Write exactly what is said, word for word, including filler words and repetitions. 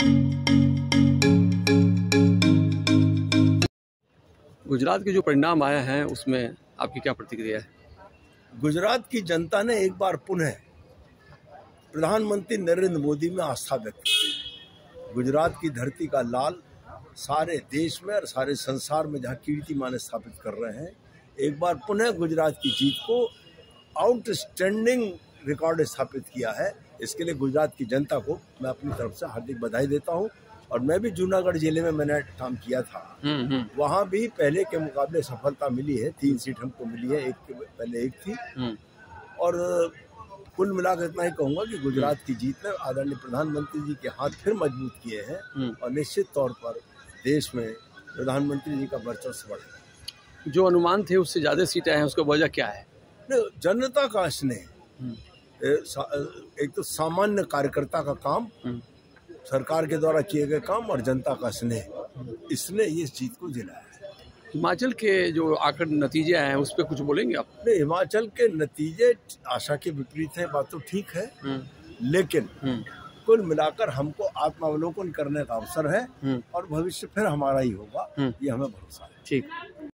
गुजरात के जो परिणाम आए हैं उसमें आपकी क्या प्रतिक्रिया है? गुजरात की जनता ने एक बार पुनः प्रधानमंत्री नरेंद्र मोदी में आस्था व्यक्त की। गुजरात की धरती का लाल सारे देश में और सारे संसार में जहां कीर्तिमान स्थापित कर रहे हैं, एक बार पुनः गुजरात की जीत को आउटस्टैंडिंग रिकॉर्ड स्थापित किया है। इसके लिए गुजरात की जनता को मैं अपनी तरफ से हार्दिक बधाई देता हूं। और मैं भी जूनागढ़ जिले में मैंने काम किया था, वहां भी पहले के मुकाबले सफलता मिली है। तीन सीट हमको मिली है, एक के पहले एक थी। और कुल मिलाकर इतना ही कहूंगा कि गुजरात की जीत ने आदरणीय प्रधानमंत्री जी के हाथ फिर मजबूत किए हैं और निश्चित तौर पर देश में प्रधानमंत्री जी का वर्चस्व बढ़ेगा। जो अनुमान थे उससे ज्यादा सीटें हैं, उसका वजह क्या है? जनता का स्नेह, एक तो सामान्य कार्यकर्ता का काम, सरकार के द्वारा किए गए काम और जनता का स्नेह, इसने इस जीत को दिलाया है। हिमाचल के जो आकर नतीजे आए हैं उस पर कुछ बोलेंगे आप? नहीं, हिमाचल के नतीजे आशा के विपरीत हैं, बात तो ठीक है, लेकिन कुल मिलाकर हमको आत्मावलोकन करने का अवसर है और भविष्य फिर हमारा ही होगा, ये हमें भरोसा है। ठीक।